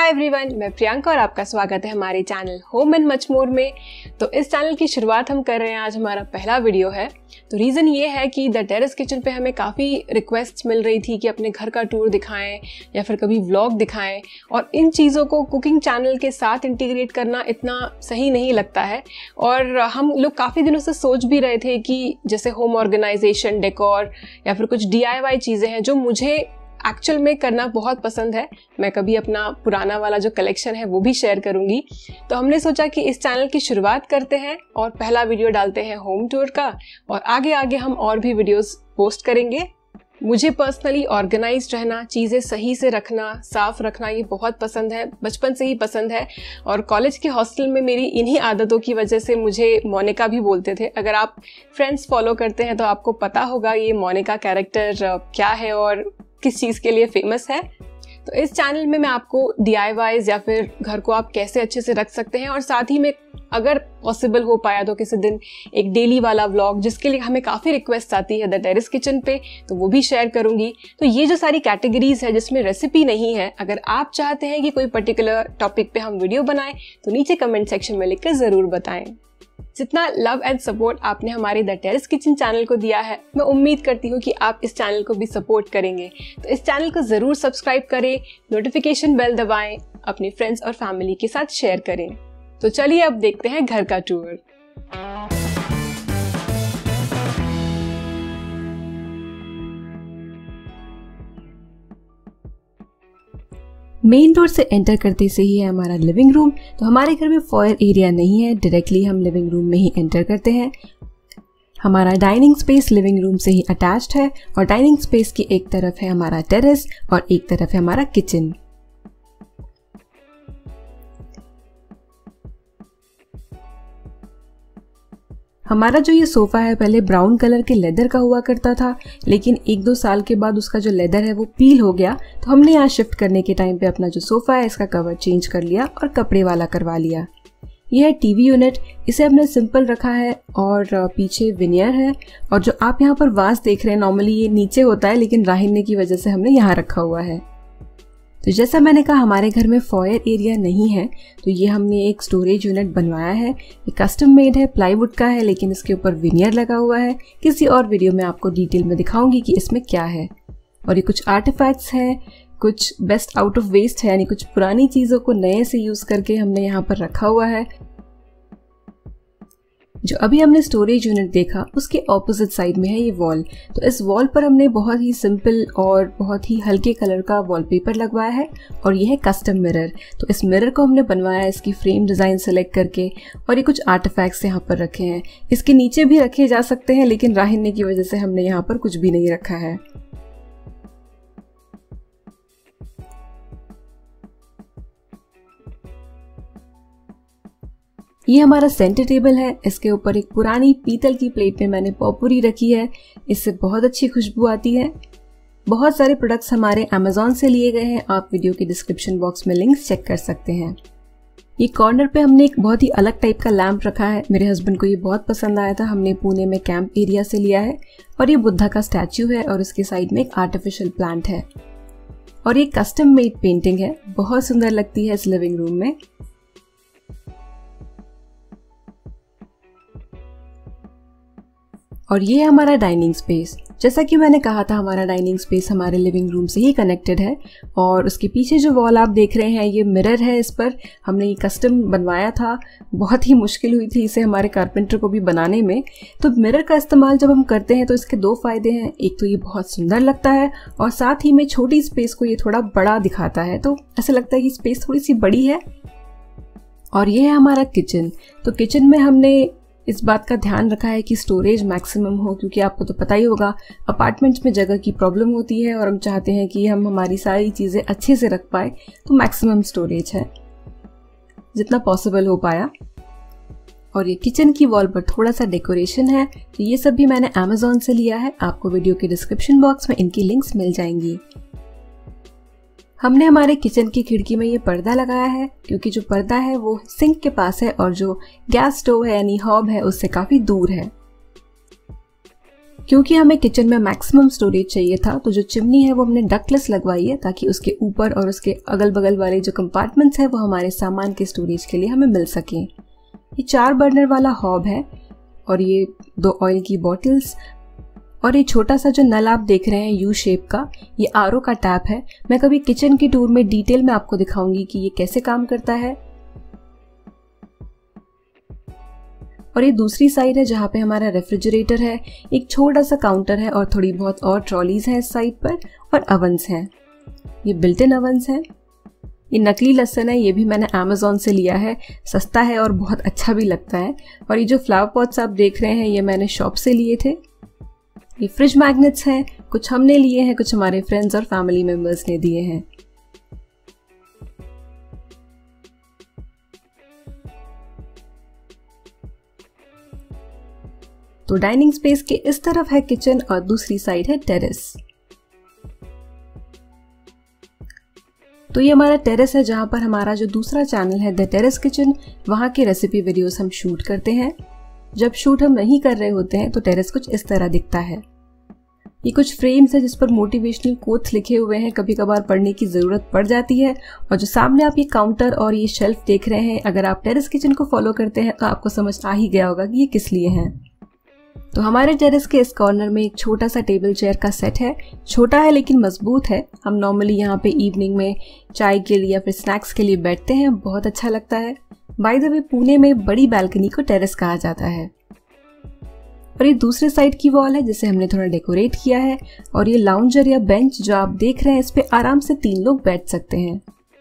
Hi everyone, मैं प्रियंका और आपका स्वागत है हमारे channel home and much more में। तो इस चैनल की शुरुआत हम कर रहे हैं, आज हमारा पहला वीडियो है। तो रीज़न ये है कि द टेरेस किचन पे हमें काफ़ी रिक्वेस्ट मिल रही थी कि अपने घर का टूर दिखाएं या फिर कभी व्लॉग दिखाएं, और इन चीज़ों को कुकिंग चैनल के साथ इंटीग्रेट करना इतना सही नहीं लगता है। और हम लोग काफ़ी दिनों से सोच भी रहे थे कि जैसे होम ऑर्गेनाइजेशन, डेकोर या फिर कुछ DIY चीज़ें हैं जो मुझे एक्चुअल में करना बहुत पसंद है। मैं कभी अपना पुराना वाला जो कलेक्शन है वो भी शेयर करूंगी। तो हमने सोचा कि इस चैनल की शुरुआत करते हैं और पहला वीडियो डालते हैं होम टूर का, और आगे आगे हम और भी वीडियोस पोस्ट करेंगे। मुझे पर्सनली ऑर्गेनाइज्ड रहना, चीज़ें सही से रखना, साफ रखना, ये बहुत पसंद है, बचपन से ही पसंद है। और कॉलेज के हॉस्टल में मेरी इन्हीं आदतों की वजह से मुझे मोनिका भी बोलते थे। अगर आप फ्रेंड्स फॉलो करते हैं तो आपको पता होगा ये मोनिका कैरेक्टर क्या है और किस चीज़ के लिए फेमस है। तो इस चैनल में मैं आपको DIYs या फिर घर को आप कैसे अच्छे से रख सकते हैं, और साथ ही में अगर पॉसिबल हो पाया तो किसी दिन एक डेली वाला व्लॉग, जिसके लिए हमें काफ़ी रिक्वेस्ट आती है द टेरेस किचन पे, तो वो भी शेयर करूंगी। तो ये जो सारी कैटेगरीज है जिसमें रेसिपी नहीं है, अगर आप चाहते हैं कि कोई पर्टिकुलर टॉपिक पे हम वीडियो बनाएं तो नीचे कमेंट सेक्शन में लिखकर ज़रूर बताएं। जितना लव एंड सपोर्ट आपने हमारे द टेरेस किचन चैनल को दिया है, मैं उम्मीद करती हूँ कि आप इस चैनल को भी सपोर्ट करेंगे। तो इस चैनल को ज़रूर सब्सक्राइब करें, नोटिफिकेशन बेल दबाएं, अपने फ्रेंड्स और फैमिली के साथ शेयर करें। तो चलिए अब देखते हैं घर का टूर। मेन डोर से एंटर करते से ही है हमारा लिविंग रूम। तो हमारे घर में फॉयर एरिया नहीं है, डायरेक्टली हम लिविंग रूम में ही एंटर करते हैं। हमारा डाइनिंग स्पेस लिविंग रूम से ही अटैच्ड है, और डाइनिंग स्पेस की एक तरफ है हमारा टेरेस और एक तरफ है हमारा किचन। हमारा जो ये सोफ़ा है पहले ब्राउन कलर के लेदर का हुआ करता था, लेकिन 1-2 साल के बाद उसका जो लेदर है वो पील हो गया। तो हमने यहाँ शिफ्ट करने के टाइम पे अपना जो सोफ़ा है इसका कवर चेंज कर लिया और कपड़े वाला करवा लिया। यह है टीवी यूनिट, इसे हमने सिंपल रखा है और पीछे विनियर है। और जो आप यहाँ पर वास देख रहे हैं, नॉर्मली ये नीचे होता है, लेकिन राहिने की वजह से हमने यहाँ रखा हुआ है। तो जैसा मैंने कहा, हमारे घर में फॉयर एरिया नहीं है, तो ये हमने एक स्टोरेज यूनिट बनवाया है। ये कस्टम मेड है, प्लाईवुड का है, लेकिन इसके ऊपर विनियर लगा हुआ है। किसी और वीडियो में आपको डिटेल में दिखाऊंगी कि इसमें क्या है। और ये कुछ आर्टिफैक्ट्स हैं, कुछ बेस्ट आउट ऑफ वेस्ट है, यानी कुछ पुरानी चीज़ों को नए से यूज़ करके हमने यहाँ पर रखा हुआ है। जो अभी हमने स्टोरेज यूनिट देखा उसके ऑपोजिट साइड में है ये वॉल। तो इस वॉल पर हमने बहुत ही सिंपल और बहुत ही हल्के कलर का वॉलपेपर लगवाया है, और ये है कस्टम मिरर। तो इस मिरर को हमने बनवाया है इसकी फ्रेम डिज़ाइन सेलेक्ट करके, और ये कुछ आर्टिफैक्ट्स यहाँ पर रखे हैं। इसके नीचे भी रखे जा सकते हैं, लेकिन राहिने की वजह से हमने यहाँ पर कुछ भी नहीं रखा है। ये हमारा सेंटर टेबल है। इसके ऊपर एक पुरानी पीतल की प्लेट में मैंने पॉपुरी रखी है, इससे बहुत अच्छी खुशबू आती है। बहुत सारे प्रोडक्ट्स हमारे अमेज़ॉन से लिए गए हैं, आप वीडियो के डिस्क्रिप्शन बॉक्स में लिंक्स चेक कर सकते हैं। ये कॉर्नर पे हमने एक बहुत ही अलग टाइप का लैंप रखा है, मेरे हस्बैंड को ये बहुत पसंद आया था, हमने पुणे में कैंप एरिया से लिया है। और ये बुद्धा का स्टैचू है, और उसके साइड में एक आर्टिफिशियल प्लांट है, और ये कस्टम मेड पेंटिंग है, बहुत सुंदर लगती है इस लिविंग रूम में। और ये है हमारा डाइनिंग स्पेस। जैसा कि मैंने कहा था, हमारा डाइनिंग स्पेस हमारे लिविंग रूम से ही कनेक्टेड है। और उसके पीछे जो वॉल आप देख रहे हैं ये मिरर है, इस पर हमने ये कस्टम बनवाया था। बहुत ही मुश्किल हुई थी इसे हमारे कारपेंटर को भी बनाने में। तो मिरर का इस्तेमाल जब हम करते हैं तो इसके 2 फायदे हैं। एक तो ये बहुत सुंदर लगता है, और साथ ही में छोटी स्पेस को ये थोड़ा बड़ा दिखाता है, तो ऐसा लगता है कि स्पेस थोड़ी सी बड़ी है। और ये है हमारा किचन। तो किचन में हमने इस बात का ध्यान रखा है कि स्टोरेज मैक्सिमम हो, क्योंकि आपको तो पता ही होगा अपार्टमेंट्स में जगह की प्रॉब्लम होती है, और हम चाहते हैं कि हम हमारी सारी चीज़ें अच्छे से रख पाए। तो मैक्सिमम स्टोरेज है, जितना पॉसिबल हो पाया। और ये किचन की वॉल पर थोड़ा सा डेकोरेशन है, तो ये सब भी मैंने अमेज़ॉन से लिया है। आपको वीडियो के डिस्क्रिप्शन बॉक्स में इनकी लिंक्स मिल जाएंगी। हमने हमारे किचन की खिड़की में ये पर्दा लगाया है, क्योंकि जो पर्दा है वो सिंक के पास है और जो गैस स्टोव है यानी हॉब है उससे काफ़ी दूर है। क्योंकि हमें किचन में मैक्सिमम स्टोरेज चाहिए था तो जो चिमनी है वो हमने डक्टलेस लगवाई है ताकि उसके ऊपर और उसके अगल बगल वाले जो कंपार्टमेंट्स हैं वो हमारे सामान के स्टोरेज के लिए हमें मिल सकें। ये 4 बर्नर वाला हॉब है और ये 2 ऑयल की बॉटल्स और ये छोटा सा जो नल आप देख रहे हैं यू शेप का, ये आरओ का टैप है। मैं कभी किचन की टूर में डिटेल में आपको दिखाऊंगी कि ये कैसे काम करता है। और ये दूसरी साइड है जहाँ पे हमारा रेफ्रिजरेटर है, एक छोटा सा काउंटर है और थोड़ी बहुत और ट्रॉलीज हैं इस साइड पर और अवंस हैं। ये बिल्ट इन अवंस हैं। ये नकली लहसुन है, ये भी मैंने अमेज़ॉन से लिया है, सस्ता है और बहुत अच्छा भी लगता है। और ये जो फ्लावर पॉट्स आप देख रहे हैं ये मैंने शॉप से लिए थे। ये फ्रिज मैग्नेट्स हैं, कुछ हमने लिए हैं, कुछ हमारे फ्रेंड्स और फैमिली मेंबर्स ने दिए हैं। तो डाइनिंग स्पेस के इस तरफ है किचन और दूसरी साइड है टेरेस। तो ये हमारा टेरेस है जहां पर हमारा जो दूसरा चैनल है द टेरेस किचन, वहां के रेसिपी वीडियोस हम शूट करते हैं। जब शूट हम नहीं कर रहे होते हैं तो टेरेस कुछ इस तरह दिखता है। ये कुछ फ्रेम्स है जिस पर मोटिवेशनल कोट्स लिखे हुए हैं, कभी कभार पढ़ने की जरूरत पड़ जाती है। और जो सामने आप ये काउंटर और ये शेल्फ देख रहे हैं, अगर आप टेरेस किचन को फॉलो करते हैं तो आपको समझ आ ही गया होगा कि ये किस लिए हैं। तो हमारे टेरेस के इस कॉर्नर में एक छोटा सा टेबल चेयर का सेट है। छोटा है लेकिन मजबूत है। हम नॉर्मली यहाँ पे इवनिंग में चाय के लिए या फिर स्नैक्स के लिए बैठते हैं, बहुत अच्छा लगता है। बाय द वे, पुणे में बड़ी बालकनी को टेरेस कहा जाता है। और ये दूसरे साइड की वॉल है जिसे हमने थोड़ा डेकोरेट किया है। और ये लाउंजर या बेंच जो आप देख रहे हैं, इस पे आराम से 3 लोग बैठ सकते हैं।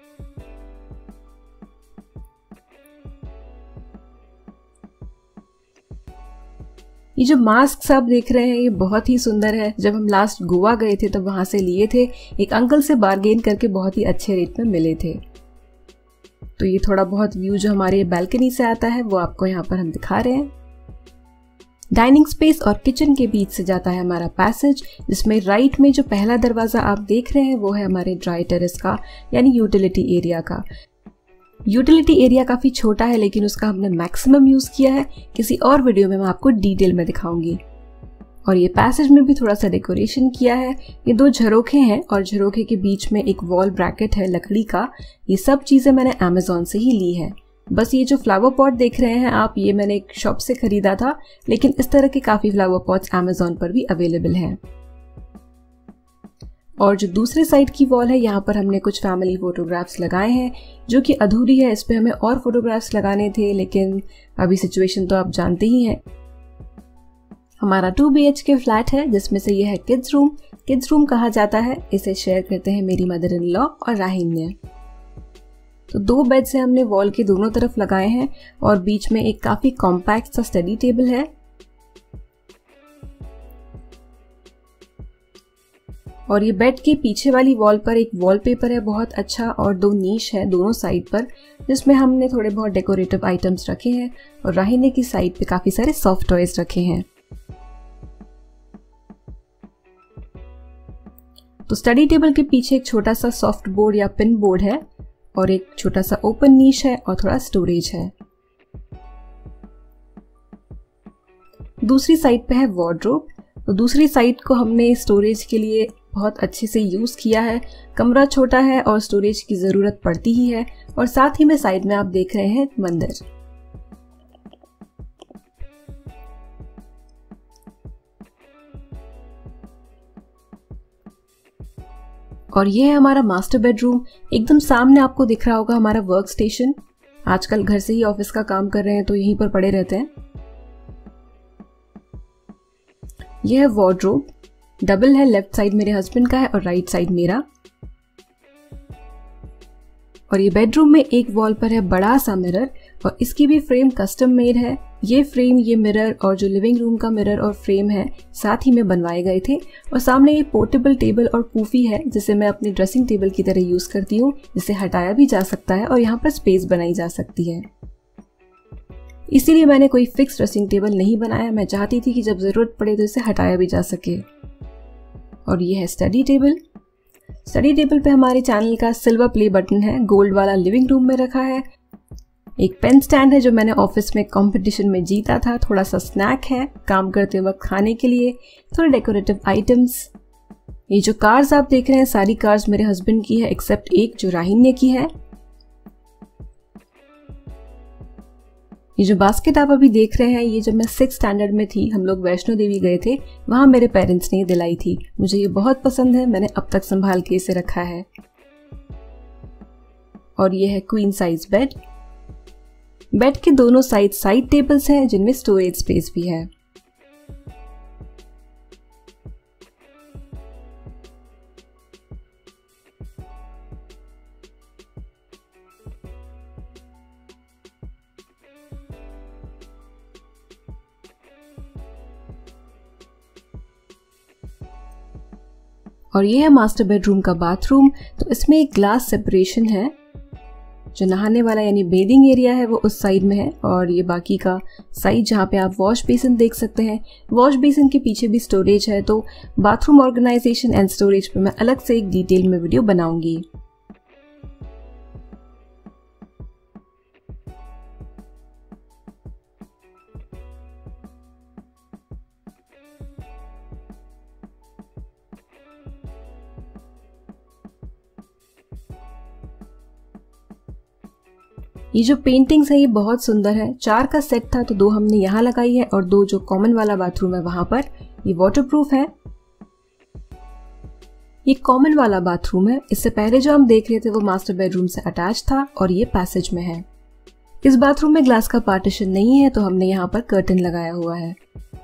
ये जो मास्क आप देख रहे हैं ये बहुत ही सुंदर है। जब हम लास्ट गोवा गए थे तब वहां से लिए थे, एक अंकल से बार्गेन करके बहुत ही अच्छे रेट में मिले थे। तो ये थोड़ा बहुत व्यू जो हमारे बैल्कनी से आता है वो आपको यहाँ पर हम दिखा रहे हैं। डाइनिंग स्पेस और किचन के बीच से जाता है हमारा पैसेज, जिसमें राइट में जो पहला दरवाजा आप देख रहे हैं वो है हमारे ड्राई टेरेस का, यानी यूटिलिटी एरिया का। यूटिलिटी एरिया काफी छोटा है लेकिन उसका हमने मैक्सिमम यूज किया है। किसी और वीडियो में मैं आपको डिटेल में दिखाऊंगी। और ये पैसेज में भी थोड़ा सा डेकोरेशन किया है। ये 2 झरोखे हैं और झरोखे के बीच में एक वॉल ब्रैकेट है लकड़ी का। ये सब चीजें मैंने अमेज़ॉन से ही ली है। बस ये जो फ्लावर पॉट देख रहे हैं आप, ये मैंने एक शॉप से खरीदा था, लेकिन इस तरह के काफी फ्लावर पॉट्स अमेज़ॉन पर भी अवेलेबल हैं। और जो दूसरे साइड की वॉल है, यहाँ पर हमने कुछ फैमिली फोटोग्राफ्स लगाए हैं जो कि अधूरी है। इस पे हमें और फोटोग्राफ्स लगाने थे लेकिन अभी सिचुएशन तो आप जानते ही हैं। हमारा 2 BHK फ्लैट है जिसमें से यह है किड्स रूम। किड्स रूम कहा जाता है, इसे शेयर करते हैं मेरी मदर इन लॉ और राहिन ने। तो 2 बेड से हमने वॉल के दोनों तरफ लगाए हैं और बीच में एक काफी कॉम्पैक्ट सा स्टडी टेबल है। और ये बेड के पीछे वाली वॉल पर एक वॉलपेपर है बहुत अच्छा और 2 नीश है दोनों साइड पर, जिसमें हमने थोड़े बहुत डेकोरेटिव आइटम्स रखे हैं। और राहिने की साइड पे काफी सारे सॉफ्ट टॉयज रखे हैं। तो स्टडी टेबल के पीछे एक छोटा सा सॉफ्ट बोर्ड या पिन बोर्ड है और एक छोटा सा ओपन नीश है और थोड़ा स्टोरेज है। दूसरी साइड पे है वार्डरोब। तो दूसरी साइड को हमने स्टोरेज के लिए बहुत अच्छे से यूज किया है। कमरा छोटा है और स्टोरेज की जरूरत पड़ती ही है। और साथ ही में साइड में आप देख रहे हैं मंदिर। और ये है हमारा मास्टर बेडरूम। एकदम सामने आपको दिख रहा होगा हमारा वर्क स्टेशन। आजकल घर से ही ऑफिस का काम कर रहे हैं तो यहीं पर पड़े रहते हैं। यह है वार्डरोब, डबल है, लेफ्ट साइड मेरे हस्बैंड का है और राइट साइड मेरा। और ये बेडरूम में एक वॉल पर है बड़ा सा मिरर और इसकी भी फ्रेम कस्टम मेड है। ये फ्रेम, ये मिरर और जो लिविंग रूम का मिरर और फ्रेम है साथ ही में बनवाए गए थे। और सामने ये पोर्टेबल टेबल और पूफी है जिसे मैं अपनी ड्रेसिंग टेबल की तरह यूज करती हूँ, जिसे हटाया भी जा सकता है और यहाँ पर स्पेस बनाई जा सकती है। इसीलिए मैंने कोई फिक्स ड्रेसिंग टेबल नहीं बनाया। मैं चाहती थी कि जब जरूरत पड़े तो इसे हटाया भी जा सके। और ये है स्टडी टेबल। स्टडी टेबल पे हमारे चैनल का सिल्वर प्ले बटन है, गोल्ड वाला लिविंग रूम में रखा है। एक पेन स्टैंड है जो मैंने ऑफिस में कंपटीशन में जीता था, थोड़ा सा स्नैक है काम करते वक्त खाने के लिए, थोड़े डेकोरेटिव आइटम्स। ये जो कार्स आप देख रहे हैं सारी कार्स मेरे हस्बैंड की है एक्सेप्ट एक जो राहिन ने की है। ये जो बास्केट आप अभी देख रहे हैं ये जब मैं 6th स्टैंडर्ड में थी, हम लोग वैष्णो देवी गए थे, वहां मेरे पेरेंट्स ने दिलाई थी। मुझे ये बहुत पसंद है, मैंने अब तक संभाल के इसे रखा है। और ये है क्वीन साइज बेड। बेड के दोनों साइड टेबल्स हैं जिनमें स्टोरेज स्पेस भी है। और ये है मास्टर बेडरूम का बाथरूम। तो इसमें एक ग्लास सेपरेशन है, जो नहाने वाला यानी बेडिंग एरिया है वो उस साइड में है, और ये बाकी का साइड जहाँ पे आप वॉश बेसिन देख सकते हैं। वॉश बेसिन के पीछे भी स्टोरेज है। तो बाथरूम ऑर्गेनाइजेशन एंड स्टोरेज पे मैं अलग से एक डिटेल में वीडियो बनाऊंगी। ये जो पेंटिंग्स है ये बहुत सुंदर है। 4 का सेट था तो 2 हमने यहाँ लगाई है और 2 जो कॉमन वाला बाथरूम है वहां पर। ये वाटरप्रूफ है। ये कॉमन वाला बाथरूम है। इससे पहले जो हम देख रहे थे वो मास्टर बेडरूम से अटैच था और ये पैसेज में है। इस बाथरूम में ग्लास का पार्टीशन नहीं है तो हमने यहाँ पर कर्टन लगाया हुआ है।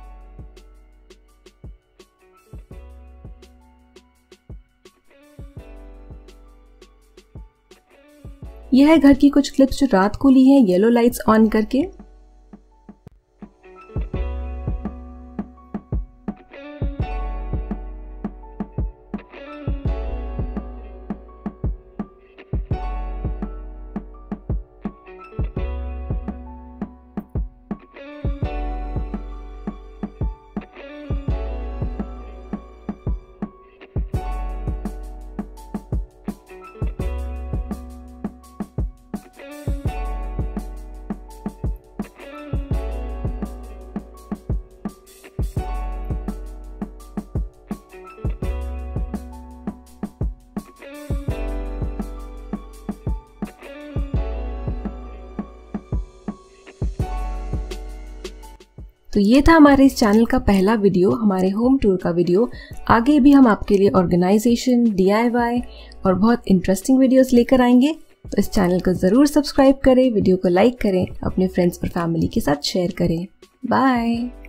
यह है घर की कुछ क्लिप्स जो रात को ली हैं येलो लाइट्स ऑन करके। तो ये था हमारे इस चैनल का पहला वीडियो, हमारे होम टूर का वीडियो। आगे भी हम आपके लिए ऑर्गेनाइजेशन, DIY और बहुत इंटरेस्टिंग वीडियोस लेकर आएंगे। तो इस चैनल को ज़रूर सब्सक्राइब करें, वीडियो को लाइक करें, अपने फ्रेंड्स और फैमिली के साथ शेयर करें। बाय।